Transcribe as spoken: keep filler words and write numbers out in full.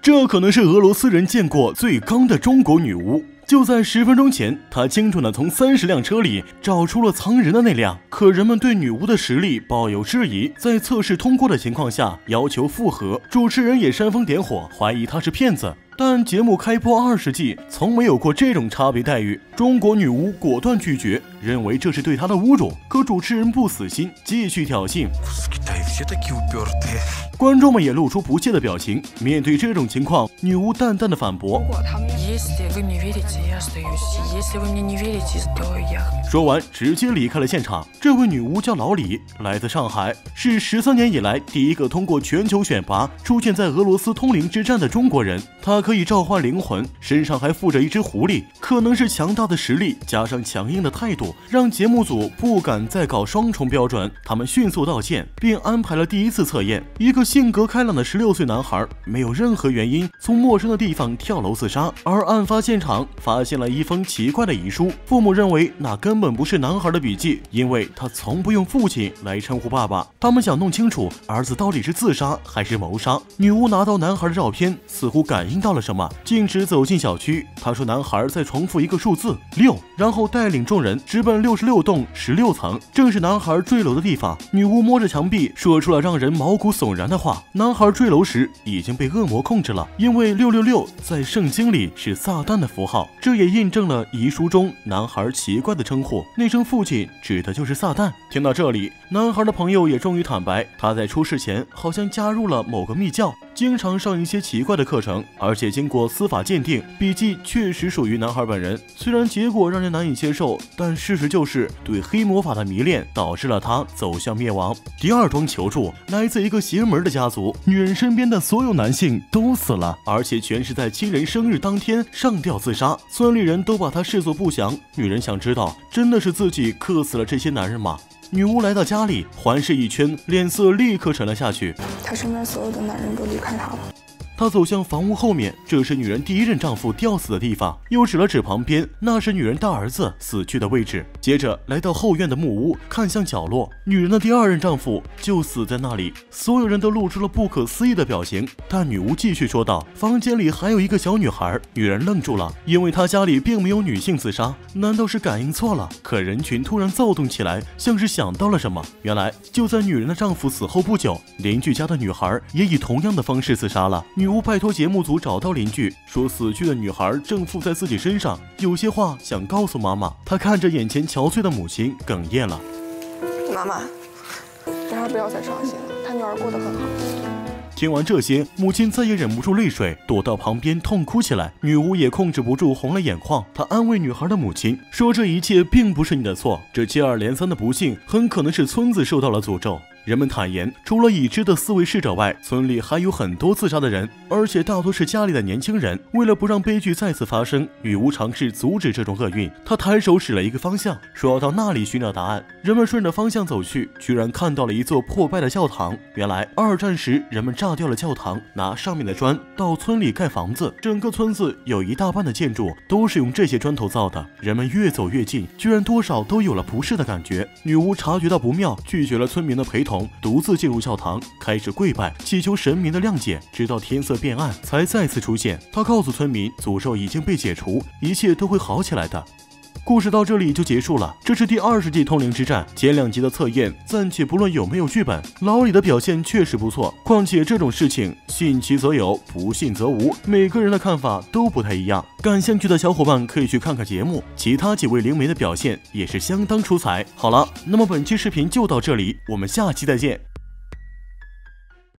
这可能是俄罗斯人见过最刚的中国女巫。就在十分钟前，他精准地从三十辆车里找出了藏人的那辆。可人们对女巫的实力抱有质疑，在测试通过的情况下要求复核，主持人也煽风点火，怀疑她是骗子。但节目开播二十季，从没有过这种差别待遇。中国女巫果断拒绝，认为这是对她的侮辱。可主持人不死心，继续挑衅。观众们也露出不屑的表情。面对这种情况，女巫淡淡的反驳。说完，直接离开了现场。这位女巫叫老李，来自上海，是十三年以来第一个通过全球选拔出现在俄罗斯通灵之战的中国人。她可以召唤灵魂，身上还附着一只狐狸。可能是强大的实力加上强硬的态度，让节目组不敢再搞双重标准。他们迅速道歉，并安排了第一次测验。一个性格开朗的十六岁男孩，没有任何原因从陌生的地方跳楼自杀。而案发现场发现了一封奇怪的遗书，父母认为那根本不是男孩的笔记，因为他从不用父亲来称呼爸爸。他们想弄清楚儿子到底是自杀还是谋杀。女巫拿到男孩的照片，似乎感应到了什么，径直走进小区。她说男孩在重复一个数字六，然后带领众人直奔六十六栋十六层，正是男孩坠楼的地方。女巫摸着墙壁说出了让人毛骨悚然的话：男孩坠楼时已经被恶魔控制了，因为六六六在圣经里是撒旦的符号。这也印证了遗书中男孩奇怪的称呼，那声父亲指的就是撒旦。听到这里，男孩的朋友也终于坦白，他在出事前好像加入了某个密教，经常上一些奇怪的课程，而且经过司法鉴定，笔记确实属于男孩本人。虽然结果让人难以接受，但事实就是对黑魔法的迷恋导致了他走向灭亡。第二桩求助来自一个邪门的家族，女人身边的所有男性都死了，而且全是在亲人生日当天上吊自杀，村里人都把他视作不祥。女人想知道，真的是自己克死了这些男人吗？女巫来到家里，环视一圈，脸色立刻沉了下去。 她身边所有的男人都离开她了。 她走向房屋后面，这是女人第一任丈夫吊死的地方，又指了指旁边，那是女人大儿子死去的位置。接着来到后院的木屋，看向角落，女人的第二任丈夫就死在那里。所有人都露出了不可思议的表情，但女巫继续说道：房间里还有一个小女孩。女人愣住了，因为她家里并没有女性自杀，难道是感应错了？可人群突然躁动起来，像是想到了什么。原来就在女人的丈夫死后不久，邻居家的女孩也以同样的方式自杀了。女巫拜托节目组找到邻居，说死去的女孩正附在自己身上，有些话想告诉妈妈。她看着眼前憔悴的母亲，哽咽了。 妈妈，让她不要再伤心了，她女儿过得很好。 听完这些，母亲再也忍不住泪水，躲到旁边痛哭起来。女巫也控制不住红了眼眶，她安慰女孩的母亲说：这一切并不是你的错，这接二连三的不幸很可能是村子受到了诅咒。人们坦言，除了已知的四位逝者外，村里还有很多自杀的人，而且大多是家里的年轻人。为了不让悲剧再次发生，女巫尝试阻止这种厄运。她抬手指了一个方向，说要到那里寻找答案。人们顺着方向走去，居然看到了一座破败的教堂。原来二战时人们炸掉了教堂，拿上面的砖到村里盖房子。整个村子有一大半的建筑都是用这些砖头造的。人们越走越近，居然多少都有了不适的感觉。女巫察觉到不妙，拒绝了村民的陪同，独自进入教堂，开始跪拜，祈求神明的谅解，直到天色变暗才再次出现。他告诉村民，诅咒已经被解除，一切都会好起来的。故事到这里就结束了，这是第二十季通灵之战前两集的测验，暂且不论有没有剧本，老李的表现确实不错。况且这种事情信其则有，不信则无，每个人的看法都不太一样。感兴趣的小伙伴可以去看看节目，其他几位灵媒的表现也是相当出彩。好了，那么本期视频就到这里，我们下期再见。